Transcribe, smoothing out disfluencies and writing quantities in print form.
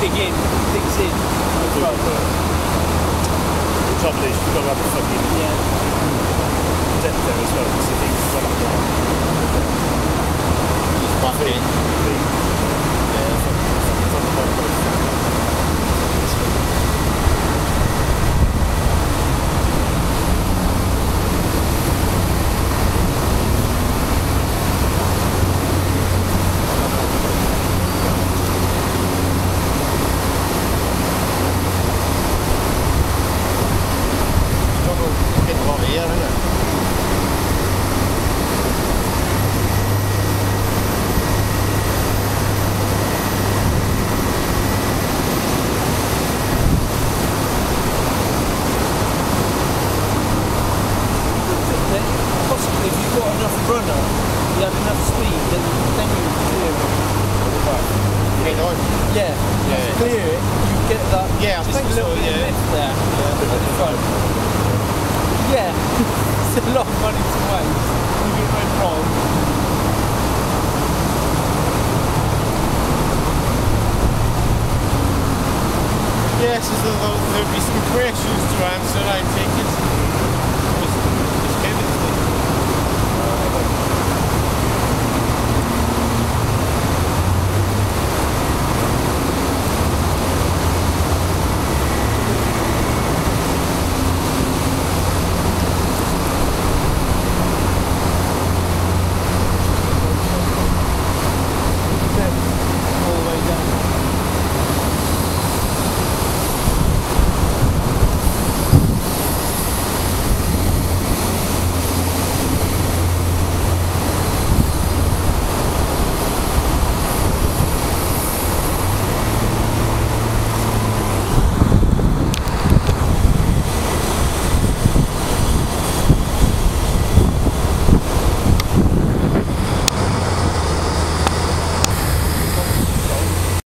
digs in. The trouble is, you've got to have a fucking depth there as well, because the thing's well up there. Just back in. Yeah, it's on the bottom. Possibly, if you've got enough runner, you have enough speed, then you clear it. Yeah, clear it, you get that just a little bit of lift there at the front. Yeah, it's a lot of money to waste. If it went wrong. Yes, there'll be some questions to answer, I take it.